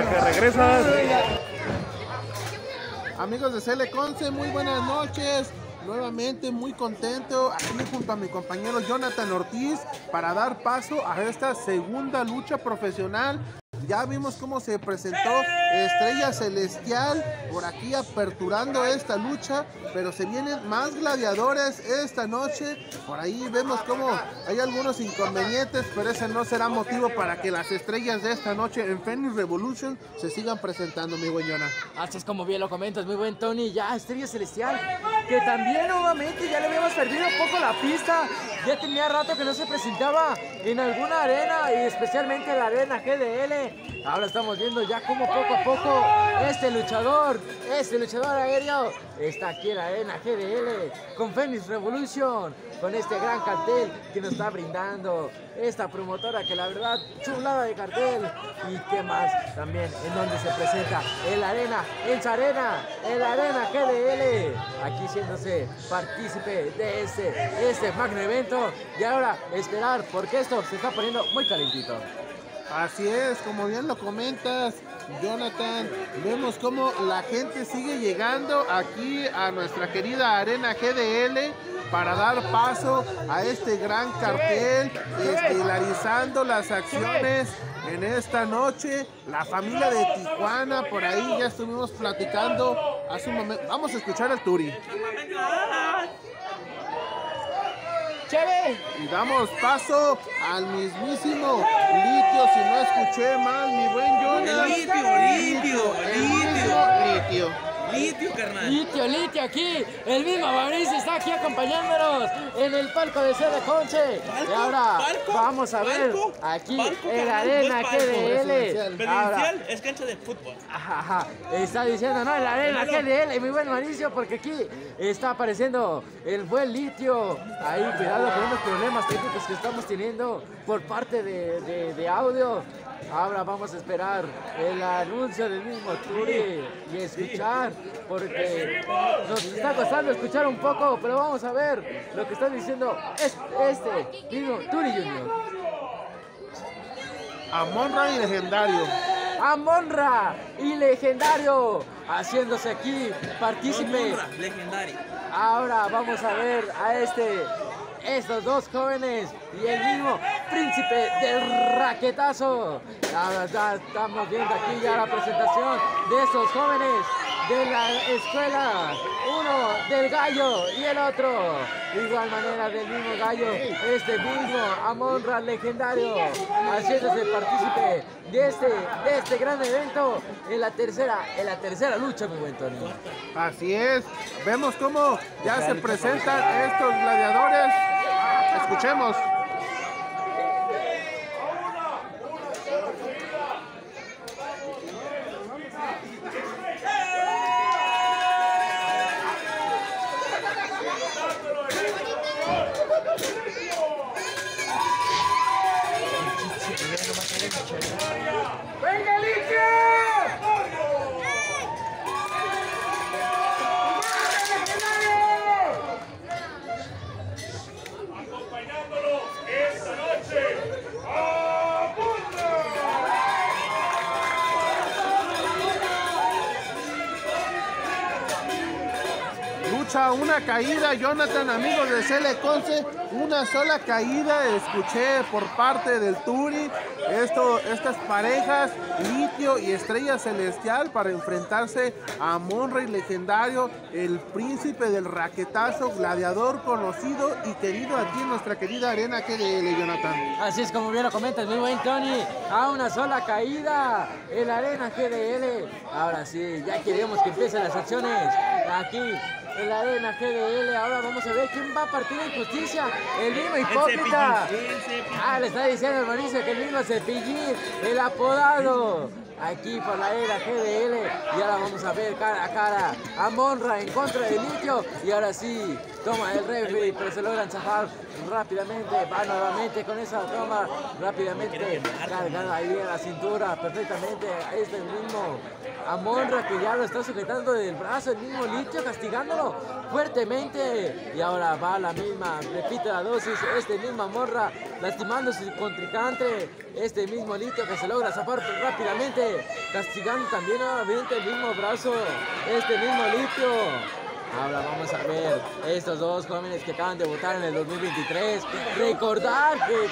que regresas. Amigos de CL Conce, muy buenas noches. Nuevamente muy contento aquí junto a mi compañero Jonathan Ortiz para dar paso a esta segunda lucha profesional. Ya vimos cómo se presentó Estrella Celestial por aquí aperturando esta lucha, pero se vienen más gladiadores esta noche. Por ahí vemos cómo hay algunos inconvenientes, pero ese no será motivo para que las estrellas de esta noche en Phoenix Revolution se sigan presentando, mi buen Jonah. Así es como bien lo comentas, muy buen Tony. Ya Estrella Celestial, que también nuevamente ya le habíamos perdido un poco la pista. Ya tenía rato que no se presentaba en alguna arena, y especialmente en la arena GDL. Ahora estamos viendo ya como poco a poco este luchador aéreo está aquí en la arena GDL con Phoenix Revolution, con este gran cartel que nos está brindando esta promotora, que la verdad chulada de cartel. Y qué más también en donde se presenta en la arena, en la arena GDL, aquí siéndose partícipe de este magno evento. Y ahora esperar, porque esto se está poniendo muy calentito. Así es, como bien lo comentas, Jonathan, vemos cómo la gente sigue llegando aquí a nuestra querida arena GDL para dar paso a este gran cartel, estelarizando las acciones en esta noche. La familia de Tijuana, por ahí ya estuvimos platicando hace un momento. Vamos a escuchar al Turi. ¡Chévere! Y damos paso al mismísimo Litio, si no escuché mal, mi buen Jonathan. Litio, carnal. Litio, aquí. El mismo Mauricio está aquí acompañándonos en el palco de CL Conce. Y ahora vamos a ver aquí en la arena GDL. Presidencial es cancha de fútbol. Ajá, está diciendo, no, en la arena GDL, mi buen Mauricio, porque aquí está apareciendo el buen Litio. Ahí, cuidado con unos problemas técnicos que estamos teniendo por parte de audio. Ahora vamos a esperar el anuncio del mismo Turi y escuchar, porque nos está costando escuchar un poco, pero vamos a ver lo que está diciendo este mismo Turi Junior. Amon-Ra y Legendario. Amon-Ra y Legendario haciéndose aquí partícipe. Amon-Ra, Legendario. Ahora vamos a ver a estos dos jóvenes y el mismo príncipe del raquetazo. Ahora ya estamos viendo aquí ya la presentación de estos jóvenes de la escuela, uno del gallo y el otro de igual manera del mismo gallo, este mismo Amon-Ra Legendario haciéndose partícipe de este gran evento en la tercera lucha, mi buen Tony. Así es, vemos cómo ya se presentan estos gladiadores. Escuchemos. ¡Venga, Litio! Acompañándolo esta noche, Lucha, una caída, Jonathan, amigos de CL Conce, una sola caída escuché por parte del Turi. Estas parejas, Litio y Estrella Celestial, para enfrentarse a Amon-Ra y Legendario, el príncipe del raquetazo, gladiador conocido y querido aquí en nuestra querida arena GDL, Jonathan. Así es como bien lo comentas, muy buen Tony. A una sola caída en la arena GDL. Ahora sí, ya queremos que empiecen las acciones aquí en la arena GDL. Ahora vamos a ver quién va a partir en justicia. El mismo hipócrita. Le está diciendo el Mauricio que el mismo Cepillín, el apodado, aquí por la arena GDL. Y ahora vamos a ver cara a cara a Amon-Ra en contra de Litio. Y ahora sí, toma el referee, pero se logran zafar rápidamente. Va nuevamente con esa toma, rápidamente cargada ahí en la cintura, perfectamente. Ahí está el mismo Amon-Ra, que ya lo está sujetando del brazo, el mismo Litio castigándolo. pegó fuertemente. Y ahora va la misma, repite la dosis, misma Amon-Ra lastimando a su contrincante. Mismo Litio que se logra zafar rápidamente, castigando también nuevamente el mismo brazo, mismo Litio. Ahora vamos a ver estos dos jóvenes que acaban de debutar en el 2023. Recordar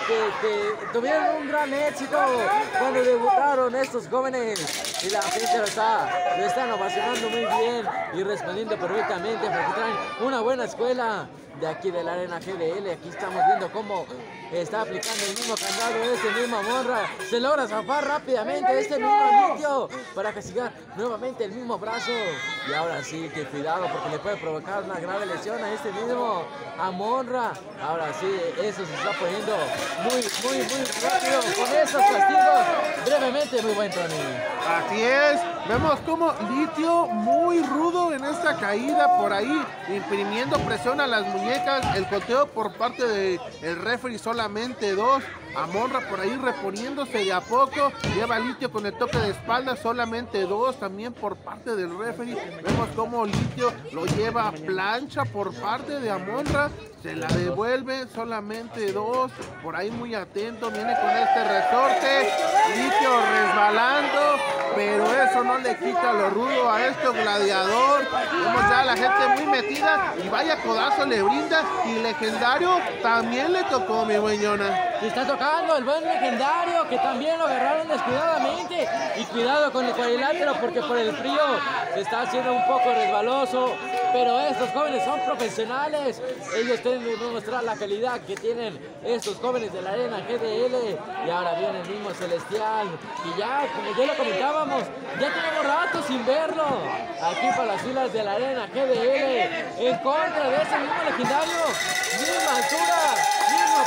que tuvieron un gran éxito cuando debutaron estos jóvenes. Y la gente lo están ovacionando muy bien y respondiendo perfectamente porque traen una buena escuela de aquí de la Arena GDL. Aquí estamos viendo cómo está aplicando el mismo candado mismo Amon-Ra. Se logra zafar rápidamente mismo Litio para castigar nuevamente el mismo brazo. Y ahora sí, que cuidado porque le puede provocar una grave lesión a mismo Amon-Ra. Ahora sí, eso se está poniendo muy rápido con esos castigos. Brevemente, muy buen Tony. Así es, vemos como Litio muy rudo en esta caída por ahí, imprimiendo presión a las muñecas. El conteo por parte del referee solamente 2. Amon-Ra por ahí reponiéndose de a poco. Lleva Litio con el toque de espalda, solamente 2 también por parte del referee. Vemos como Litio lo lleva a plancha por parte de Amon-Ra. Se la devuelve, solamente 2. Por ahí muy atento, viene con este resorte. Litio resbalando, pero eso no le quita lo rudo a gladiador. Vemos ya a la gente muy metida y vaya codazo le brinda. Y Legendario también le tocó, mi buen Jonah. Está tocando el buen Legendario, que también lo agarraron descuidadamente. Y cuidado con el cuadrilátero porque por el frío se está haciendo un poco resbaloso. Pero estos jóvenes son profesionales. Ellos tienen que demostrar la calidad que tienen estos jóvenes de la Arena GDL. Y ahora viene el mismo Celestial. Y ya, como ya lo comentábamos, ya tenemos rato sin verlo. Aquí para las filas de la Arena GDL. En contra de ese mismo Legendario. Misma altura, mismo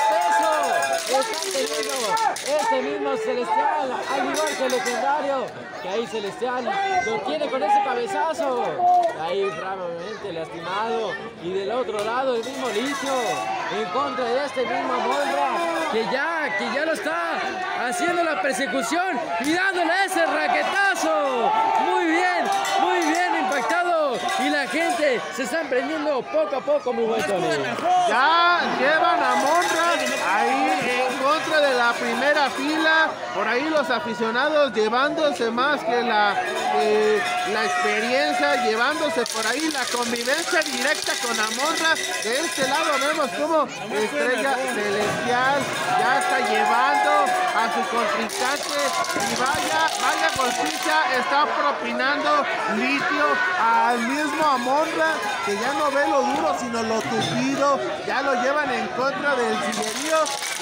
peso. Están teniendo mismo Celestial. Al igual que el Legendario. Que ahí Celestial lo tiene con ese cabezazo. Ahí bravamente lastimado. Y del otro lado el mismo Litio en contra de mismo Amon-Ra que ya lo está haciendo la persecución y dándole ese raquetazo. Muy bien impactado. Y la gente se está emprendiendo poco a poco, muy buen Tony. Ya llevan a Amon-Ra ahí en contra de la primera fila. Por ahí los aficionados llevándose más que la experiencia, llevándose por ahí la convivencia directa con Amon-Ra. De este lado vemos como Estrella Celestial ya está llevando a su contrincante y vaya golpiza está propinando Litio al mismo Amon-Ra, que ya no ve lo duro sino lo tupido. Ya lo llevan en contra del sillerío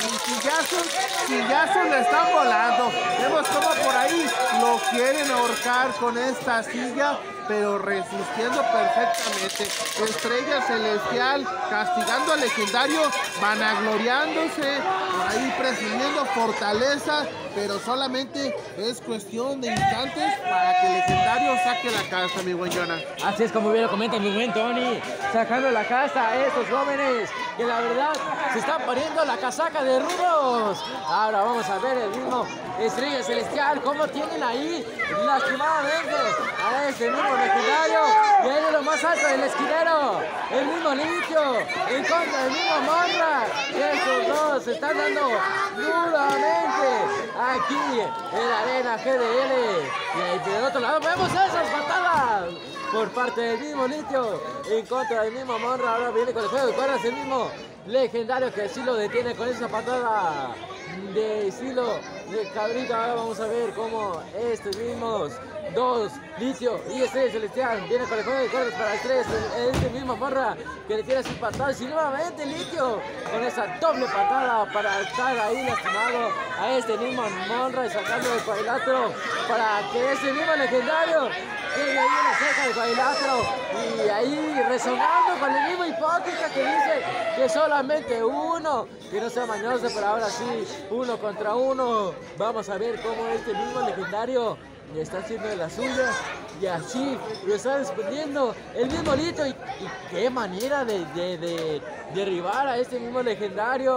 y sillazos le están volando. Vemos como por ahí lo quieren ahorcar con esta silla, pero resistiendo perfectamente. Estrella Celestial castigando al Legendario, vanagloriándose, por ahí presumiendo fortaleza, pero solamente es cuestión de instantes para que el Legendario saque la casa, mi buen Jonah. Así es como bien lo comenta mi buen Tony, sacando la casa a estos jóvenes que la verdad se están poniendo la casaca de rudos. Ahora vamos a ver el mismo Estrella Celestial, cómo tienen ahí lastimadamente a mismo Legendario, y ahí de lo más alto del esquinero, el mismo Litio en contra del mismo Amon-Ra. Y estos dos se están dando duramente aquí en la Arena GDL. Y ahí del otro lado vemos esas patadas por parte del mismo Litio en contra del mismo Amon-Ra. Ahora viene con el juego de cuerdas el mismo Legendario, que sí lo detiene con esa patada de estilo de cabrito. Ahora vamos a ver cómo estos mismos dos, Litio y Estrella Celestial, viene con el juego de cuerdas para este mismo Amon-Ra, que le tira sus patadas. Y nuevamente Litio con esa doble patada para estar ahí lastimado a mismo Amon-Ra y sacando el cuadrilátero para que ese mismo Legendario quede ahí en la cerca del cuadrilátero. Y ahí resonando con el mismo Hipócrita que dice que solamente uno, que no sea mañoso, pero ahora sí, 1 contra 1. Vamos a ver cómo este mismo Legendario le está haciendo de la suya y así lo está respondiendo el mismo Litio. Y qué manera de derribar a este mismo Legendario,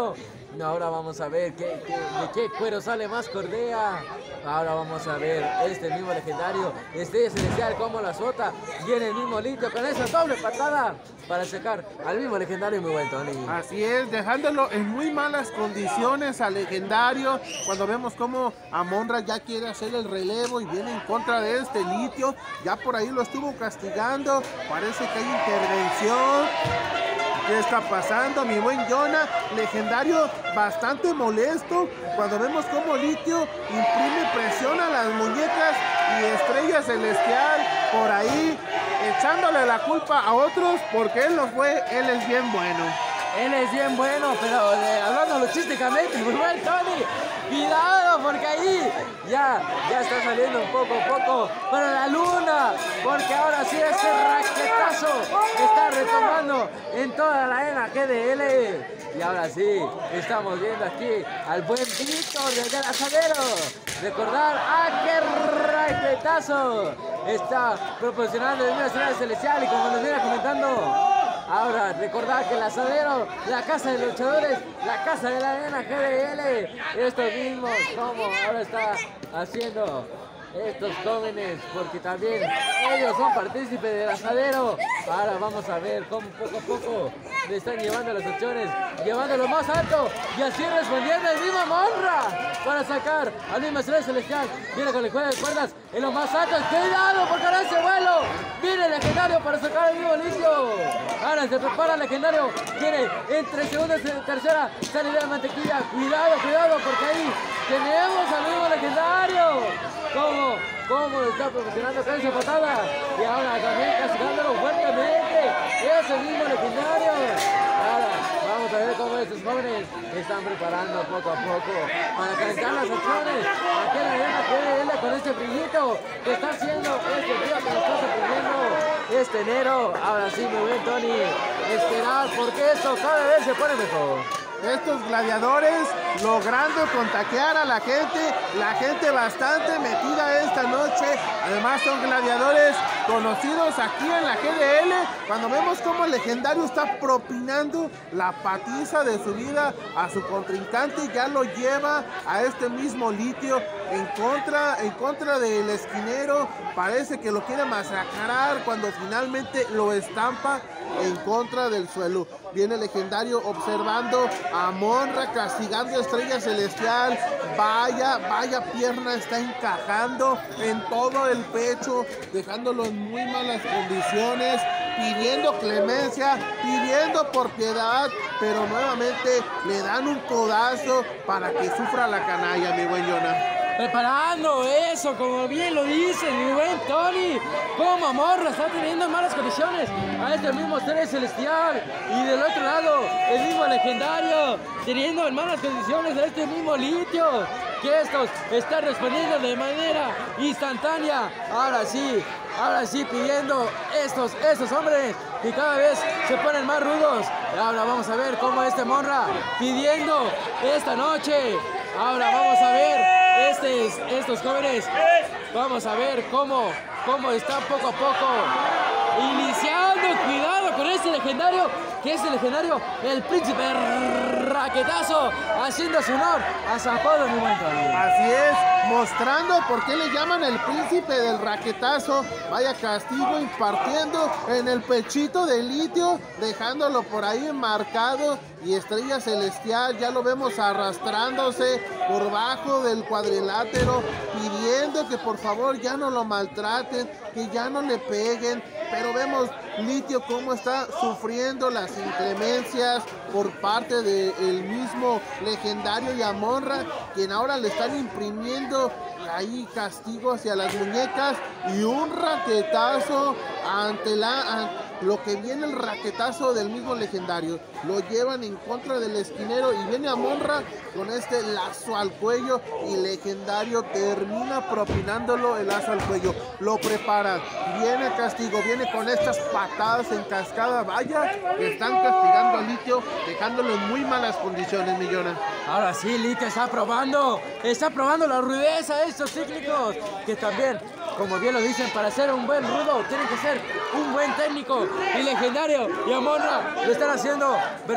Ahora vamos a ver de qué cuero sale más cordea. Ahora vamos a ver este mismo legendario. Estrella Celestial como la azota. Viene el mismo Litio con esa doble patada para sacar al mismo legendario, muy buen Tony. Así es, dejándolo en muy malas condiciones al legendario. Cuando vemos cómo Amon-Ra ya quiere hacer el relevo y viene en contra de este Litio. Ya por ahí lo estuvo castigando. Parece que hay intervención. ¿Qué está pasando, mi buen Jonah? Legendario bastante molesto cuando vemos cómo Litio imprime presión a las muñecas y Estrella Celestial por ahí echándole la culpa a otros porque él no fue, él es bien bueno. Él es bien bueno, pero hablando logísticamente, muy buen Tony. Cuidado, porque ahí ya está saliendo poco a poco para la luna, porque ahora sí ese raquetazo está retomando en toda la arena GDL. Y ahora sí, estamos viendo aquí al buen Víctor del asadero. Recordar qué raquetazo está proporcionando el Estrella Celestial y como nos viene comentando. Ahora, recordad que el asadero, la casa de luchadores, la casa de la arena GDL, estos mismos, como ahora está haciendo estos jóvenes, porque también ellos son partícipes del asadero. Ahora vamos a ver cómo poco a poco le están llevando las opciones, llevándolo más alto y así respondiendo el mismo Amon-Ra para sacar al mismo Estrella Celestial. Viene con el juego de cuerdas en lo más alto. ¡Cuidado porque ahora ese vuelo! Viene el legendario para sacar el mismo Litio. Ahora se prepara el legendario. Tiene entre segunda y tercera salida de mantequilla. Cuidado porque ahí tenemos al mismo legendario. ¿Cómo lo está proporcionando con esa patada? Y ahora también castigándolo fuertemente. Es el mismo legendario. Ahora vamos a ver cómo estos jóvenes están preparando poco a poco para calentar las opciones. Aquí en la arena GDL con este brillito que está haciendo este día que lo está sorprendiendo este enero. Ahora sí, muy bien, Tony. Esperar porque esto cada vez se pone mejor. Estos gladiadores logrando contagiar a la gente bastante metida esta noche. Además son gladiadores conocidos aquí en la GDL. Cuando vemos cómo el legendario está propinando la patiza de su vida a su contrincante, ya lo lleva a este mismo Litio en contra del esquinero. Parece que lo quiere masacrar cuando finalmente lo estampa en contra del suelo. Viene el legendario observando a Amon-Ra castigando a Estrella Celestial. Vaya pierna está encajando en todo el pecho, dejándolo en muy malas condiciones, pidiendo clemencia, pidiendo por piedad, pero nuevamente le dan un codazo para que sufra la canalla, mi buen Jonah. Preparando eso, como bien lo dice mi buen Tony, como Amon-Ra está teniendo en malas condiciones a este mismo Estrella Celestial y del otro lado el mismo legendario teniendo en malas condiciones a este mismo Litio, que estos están respondiendo de manera instantánea. Ahora sí pidiendo estos hombres que cada vez se ponen más rudos. Ahora vamos a ver cómo este Amon-Ra pidiendo esta noche. Ahora vamos a ver estos jóvenes. Vamos a ver cómo están poco a poco iniciando. Cuidado con este legendario, que es el legendario, el príncipe raquetazo, haciendo su honor a su apodo, mi buen Tony. Así es, mostrando por qué le llaman el príncipe del raquetazo. Vaya castigo impartiendo en el pechito de Litio, dejándolo por ahí marcado. Y Estrella Celestial ya lo vemos arrastrándose por bajo del cuadrilátero, pidiendo que por favor ya no lo maltraten, que ya no le peguen. Pero vemos Litio cómo está sufriendo las inclemencias por parte del mismo legendario y Amon-Ra, quien ahora le están imprimiendo ahí castigo hacia las muñecas y un raquetazo ante lo que viene el raquetazo del mismo legendario. Lo llevan en contra del esquinero y viene Amon-Ra con este lazo al cuello y legendario termina propinándolo el lazo al cuello. Lo prepara, viene castigo, viene con estas patadas en cascada. Vaya, que están castigando a Litio, dejándolo en muy malas condiciones, Millona. Ahora sí, Litio está probando la rudeza de estos cíclicos, que también, como bien lo dicen, para ser un buen rudo tienen que ser un buen técnico y legendario, y Amon-Ra lo están haciendo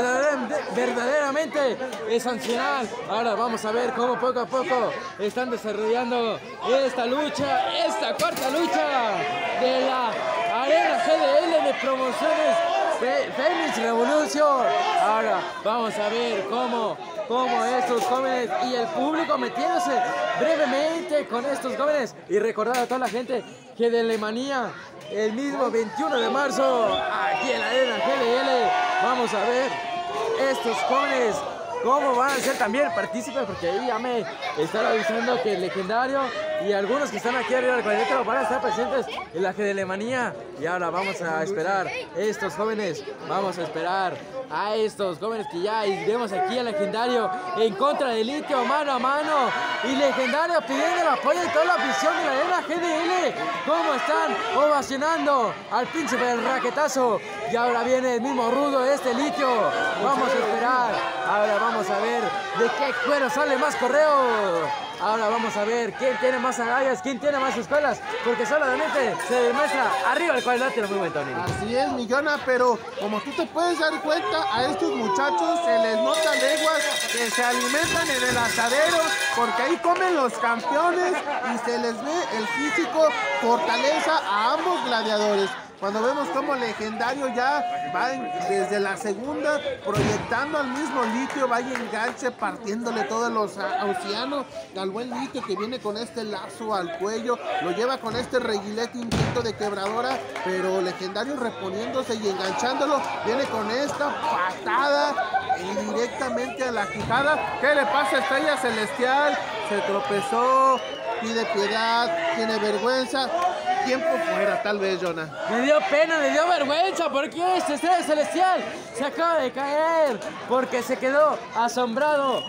verdaderamente excepcional. Ahora vamos a ver cómo poco a poco están desarrollando esta lucha, esta cuarta lucha de la Arena GDL de promociones Phoenix Revolution. Ahora vamos a ver cómo estos jóvenes y el público metiéndose brevemente con estos jóvenes, y recordar a toda la gente que de Alemania el mismo 21 de marzo aquí en la Arena GDL vamos a ver estos jóvenes cómo van a ser también partícipes, porque ahí ya me están avisando que el legendario y algunos que están aquí arriba del cuadrilátero van a estar presentes en la Alemania. Y ahora vamos a esperar estos jóvenes, vamos a esperar a estos jóvenes que ya iremos aquí al legendario en contra de Litio mano a mano, y legendario pidiendo el apoyo de toda la afición de la Arena GDL, cómo están ovacionando al príncipe del raquetazo. Y ahora viene el mismo rudo Litio, vamos a esperar, ahora vamos a ver de qué cuero sale más correo. Ahora vamos a ver quién tiene más agallas, quién tiene más escuelas, porque solamente se demuestra arriba el cuadrilátero. Muy buen, Tony. Así es, Millona, pero como tú te puedes dar cuenta, a estos muchachos se les nota leguas que se alimentan en el asadero, porque ahí comen los campeones y se les ve el físico, fortaleza a ambos gladiadores. Cuando vemos como legendario ya va desde la segunda proyectando al mismo Litio, vaya enganche, partiéndole todos los Oceanos al buen Litio, que viene con este lazo al cuello, lo lleva con este reguilete invicto de quebradora, pero legendario reponiéndose y enganchándolo, viene con esta patada y directamente a la quijada. ¿Qué le pasa a Estrella Celestial? Se tropezó, pide piedad, tiene vergüenza. Tiempo fuera, tal vez, Jonah. Me dio pena, me dio vergüenza, porque este Estrella Celestial se acaba de caer, porque se quedó asombrado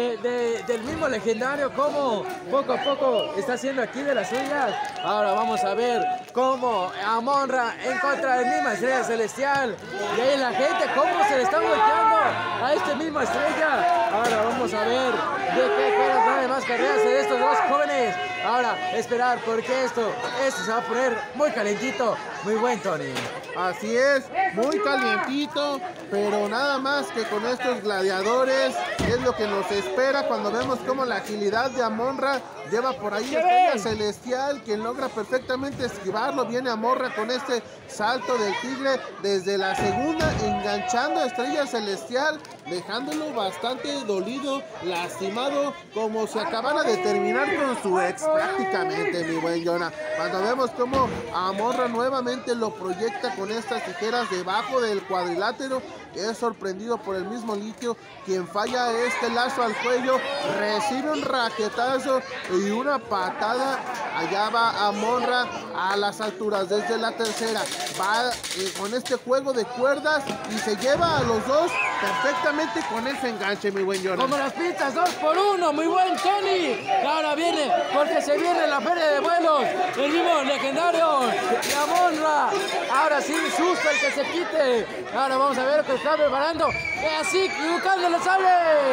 del mismo legendario, como poco a poco está haciendo aquí de las suyas. Ahora vamos a ver cómo Amon-Ra en contra del mismo Estrella Celestial, y ahí la gente cómo se le está volteando a este mismo Estrella. Ahora vamos a ver de qué cuero trae más carreras de estos dos jóvenes. Ahora esperar, porque esto se va a poner muy calentito. Muy buen, Tony. Así es, muy calientito, pero nada más que con estos gladiadores es lo que nos espera cuando vemos como la agilidad de Amon-Ra lleva por ahí a Estrella Celestial, quien logra perfectamente esquivarlo. Viene Amon-Ra con este salto del tigre desde la segunda, enganchando a Estrella Celestial, dejándolo bastante dolido, lastimado, como si acabara de terminar con su ex prácticamente, mi buen Jonah. Cuando vemos como Amon-Ra nuevamente lo proyecta con estas tijeras debajo del cuadrilátero, es sorprendido por el mismo Litio, quien falla este lazo al cuello, recibe un raquetazo y una patada. Allá va Amon-Ra a las alturas desde la tercera, va con este juego de cuerdas y se lleva a los dos perfectamente con ese enganche, mi buen Jonah. Como las pistas, 2 por 1, muy buen, Tony. Y ahora viene, porque se viene la feria de vuelos, el mismo legendario y Amon-Ra. Ahora sí, susto el que se quite. Ahora vamos a ver lo que está preparando, así buscando los sables.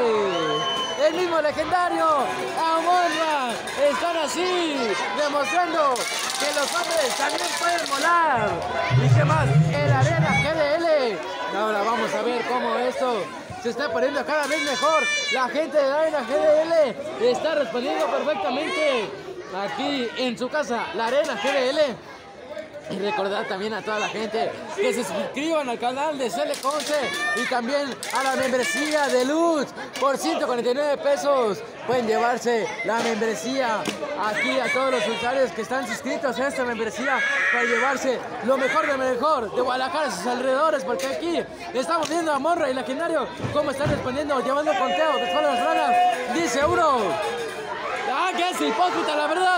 El mismo legendario Amon-Ra están así demostrando que los hombres también pueden volar. Y qué más, el Arena GDL. Ahora vamos a ver cómo esto se está poniendo cada vez mejor. La gente de la Arena GDL está respondiendo perfectamente aquí en su casa, la Arena GDL. Y recordar también a toda la gente que se suscriban al canal de CL11 y también a la membresía de Luz por 149 pesos. Pueden llevarse la membresía aquí a todos los usuarios que están suscritos a esta membresía para llevarse lo mejor de mejor de Guadalajara y sus alrededores, porque aquí estamos viendo a Amon-Ra y Legendario cómo están respondiendo, llevando conteo de todas las ranas. Dice uno, ah, que es hipócrita la verdad,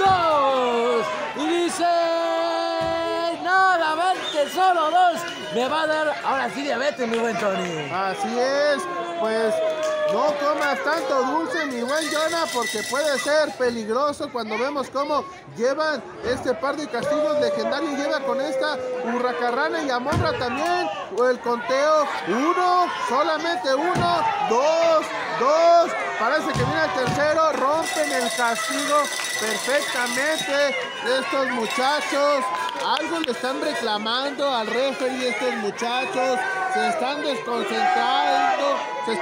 2, y dice solamente solo 2, me va a dar ahora sí diabetes, mi buen Tony. Así es, pues No comas tanto dulce, mi buen Jonah, porque puede ser peligroso cuando vemos cómo llevan este par de castigos legendarios. Lleva con esta Hurracarrana y Amonra también. El conteo, 1, solamente 1, 2. Parece que viene el tercero. Rompen el castigo perfectamente de estos muchachos. Algo le están reclamando al referee estos muchachos. Se están desconcentrando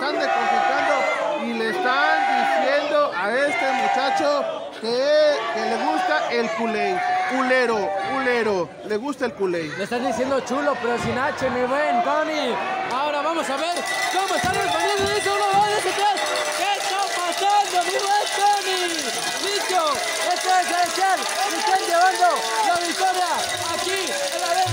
y le están diciendo a este muchacho que le gusta el culero, le gusta el culé. Le están diciendo chulo, pero sin H, mi buen Tony. Ahora vamos a ver cómo están respondiendo. Dice uno, dos, dice tres. ¿Qué está pasando, mi buen Tony? Listo, esto es Celestial. Me están llevando la victoria aquí en la arena.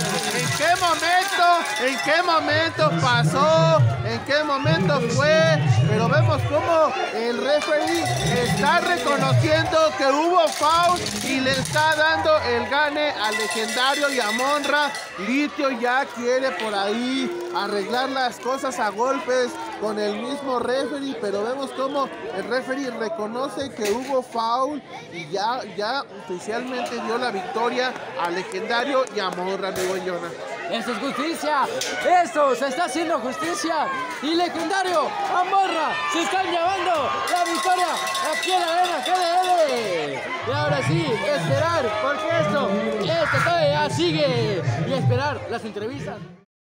¿En qué momento pasó? ¿En qué momento fue? Pero vemos cómo el referee está reconociendo que hubo foul y le está dando el gane al legendario y a Monra. Litio ya quiere por ahí arreglar las cosas a golpes con el mismo referee, pero vemos cómo el referee reconoce que hubo foul y ya oficialmente dio la victoria al legendario y a Monra, mi buen Jonah. Esto es justicia, esto se está haciendo justicia y legendario Amorra se están llevando la victoria aquí en la arena GDL. Y ahora sí, esperar, porque esto todavía sigue y esperar las entrevistas.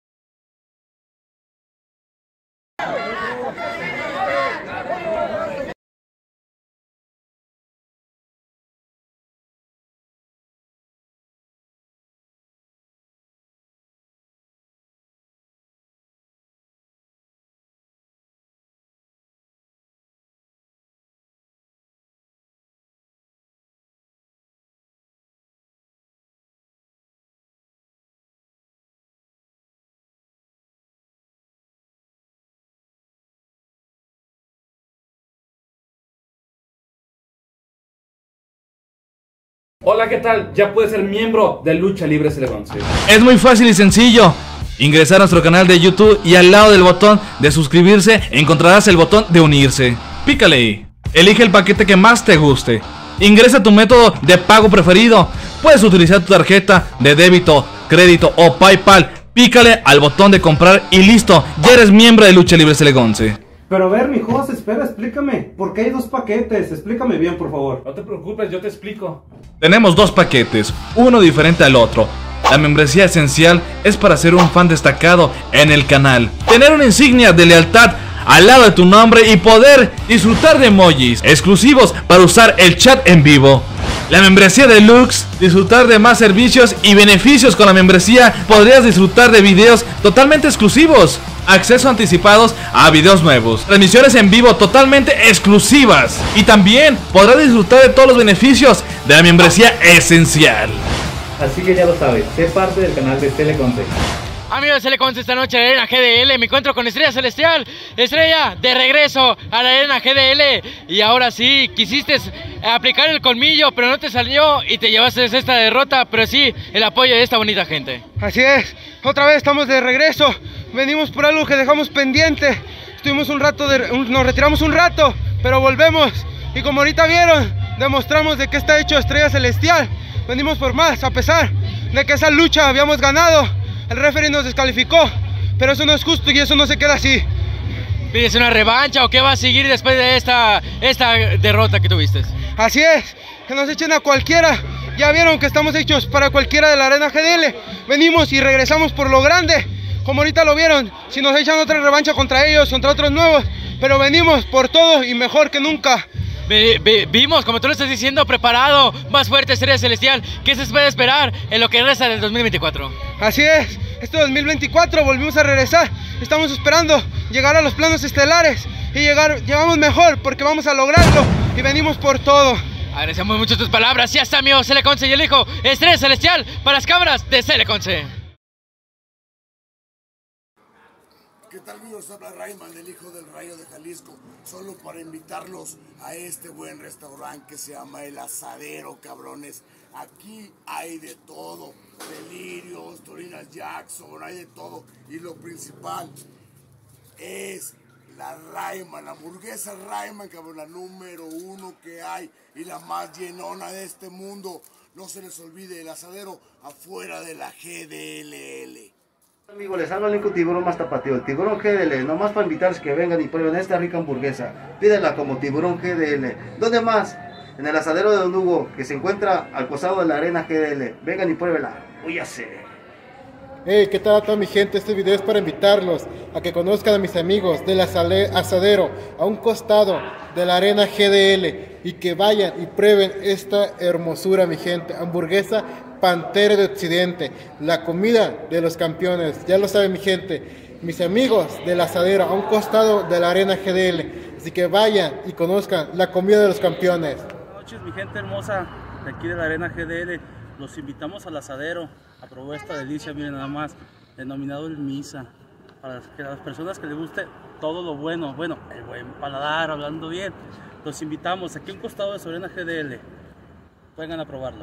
Hola, ¿qué tal? Ya puedes ser miembro de Lucha Libre Celegonce. Es muy fácil y sencillo. Ingresar a nuestro canal de YouTube y al lado del botón de suscribirse encontrarás el botón de unirse. Pícale ahí. Elige el paquete que más te guste. Ingresa tu método de pago preferido. Puedes utilizar tu tarjeta de débito, crédito o PayPal. Pícale al botón de comprar y listo. Ya eres miembro de Lucha Libre Celegonce. Pero a ver, mi host, espera, explícame. ¿Por qué hay dos paquetes? Explícame bien, por favor. No te preocupes, yo te explico. Tenemos dos paquetes, uno diferente al otro. La membresía esencial es para ser un fan destacado en el canal, tener una insignia de lealtad al lado de tu nombre y poder disfrutar de emojis exclusivos para usar el chat en vivo. La membresía deluxe, disfrutar de más servicios y beneficios. Con la membresía podrías disfrutar de videos totalmente exclusivos, acceso anticipados a videos nuevos, transmisiones en vivo totalmente exclusivas y también podrás disfrutar de todos los beneficios de la membresía esencial. Así que ya lo sabes, sé parte del canal de Celegonce. Amigos de Celegonce, esta noche en la Arena GDL me encuentro con Estrella Celestial. Estrella, de regreso a la Arena GDL. Y ahora sí, quisiste aplicar el colmillo, pero no te salió y te llevaste esta derrota. Pero sí, el apoyo de esta bonita gente. Así es, otra vez estamos de regreso. Venimos por algo que dejamos pendiente. Estuvimos un rato, nos retiramos un rato, pero volvemos. Y como ahorita vieron, demostramos de qué está hecho Estrella Celestial. Venimos por más, a pesar de que esa lucha habíamos ganado. El referee nos descalificó, pero eso no es justo y eso no se queda así. ¿Pides una revancha o qué va a seguir después de esta derrota que tuviste? Así es, que nos echen a cualquiera. Ya vieron que estamos hechos para cualquiera de la Arena GDL. Venimos y regresamos por lo grande. Como ahorita lo vieron, si nos echan otra revancha contra ellos, contra otros nuevos, pero venimos por todo y mejor que nunca. Vimos, como tú lo estás diciendo, preparado, más fuerte Estrella Celestial. ¿Qué se puede esperar en lo que resta del 2024? Así es, este 2024 volvimos a regresar. Estamos esperando llegar a los planos estelares y llegamos mejor porque vamos a lograrlo y venimos por todo. Agradecemos mucho tus palabras. Ya está, amigo Celegonce y el hijo Estrella Celestial para las cámaras de Celegonce. ¿Qué tal, amigos? Habla Rayman, el hijo del Rayo de Jalisco, solo para invitarlos a este buen restaurante que se llama El Asadero, cabrones. Aquí hay de todo, delirios, Torinas Jackson, hay de todo. Y lo principal es La Rayman, la hamburguesa Rayman, cabrón, la número 1 que hay y la más llenona de este mundo. No se les olvide el asadero afuera de la GDLL. Amigos, les habla el único tiburón más tapatío, el tiburón GDL, nomás para invitarles que vengan y prueben esta rica hamburguesa. Pídenla como tiburón GDL. ¿Dónde más? En el asadero de Don Hugo, que se encuentra al costado de la arena GDL. Vengan y pruébenla. Úyase. Hey, ¿qué tal a toda mi gente? Este video es para invitarlos a que conozcan a mis amigos del asadero a un costado de la arena GDL y que vayan y prueben esta hermosura, mi gente. Hamburguesa Pantera de Occidente, la comida de los campeones. Ya lo saben, mi gente, mis amigos del asadero a un costado de la arena GDL. Así que vayan y conozcan la comida de los campeones. Buenas noches, mi gente hermosa de aquí de la arena GDL. Los invitamos al asadero a probar esta delicia, miren nada más, denominado el Misa, para que a las personas que les guste todo lo bueno, el buen paladar, hablando bien, los invitamos aquí a un costado de su arena GDL, vengan a probarlo.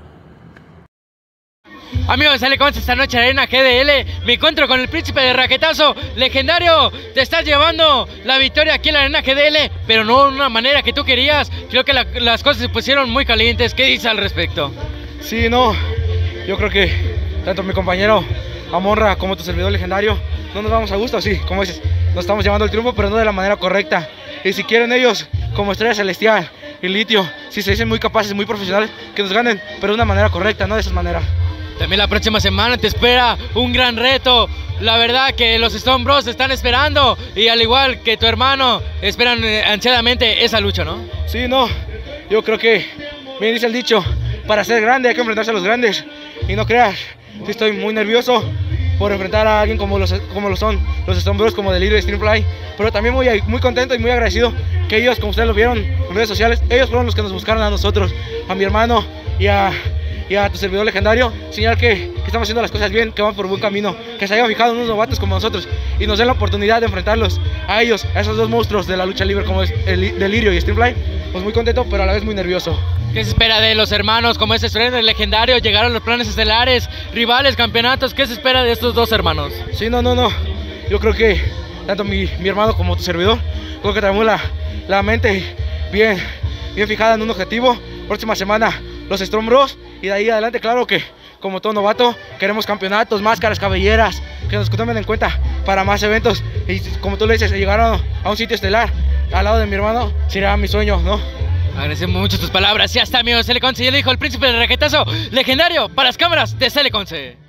Amigos, sale con esta noche Arena GDL. Me encuentro con el príncipe de raquetazo legendario. Te estás llevando la victoria aquí en la Arena GDL, pero no de una manera que tú querías. Creo que las cosas se pusieron muy calientes. ¿Qué dices al respecto? Sí, no, yo creo que tanto mi compañero Amonra como tu servidor legendario no nos vamos a gusto, sí, como dices, nos estamos llevando el triunfo, pero no de la manera correcta. Y si quieren ellos, como Estrella Celestial y Litio, si se dicen muy capaces, muy profesionales, que nos ganen, pero de una manera correcta, no de esa manera. También la próxima semana te espera un gran reto. La verdad que los Stone Bros están esperando, y al igual que tu hermano, esperan ansiadamente esa lucha, ¿no? Sí, no, yo creo que, bien dice el dicho, para ser grande hay que enfrentarse a los grandes. Y no creas, sí estoy muy nervioso por enfrentar a alguien como lo son los Stone Bros, como Delirio y Streamfly. Pero también muy contento y muy agradecido que ellos, como ustedes lo vieron en redes sociales, ellos fueron los que nos buscaron a nosotros, a mi hermano y a tu servidor legendario, señal que estamos haciendo las cosas bien, que van por buen camino, que se hayan fijado en unos novatos como nosotros y nos den la oportunidad de enfrentarlos a ellos, a esos dos monstruos de la lucha libre como es el Delirio y Streamfly. Pues muy contento, pero a la vez muy nervioso. ¿Qué se espera de los hermanos como ese estreno legendario? Llegaron los planes estelares, rivales, campeonatos. ¿Qué se espera de estos dos hermanos? Sí, no. Yo creo que tanto mi hermano como tu servidor, creo que tenemos la mente bien fijada en un objetivo. Próxima semana los Stone Bros, y de ahí adelante, claro que como todo novato queremos campeonatos, máscaras, cabelleras, que nos tomen en cuenta para más eventos. Y como tú le dices, llegar a un sitio estelar al lado de mi hermano sería mi sueño, ¿no? Agradecemos mucho tus palabras. Ya está, amigos. Celeconce, ya le dijo el príncipe del raquetazo legendario para las cámaras de Celeconce.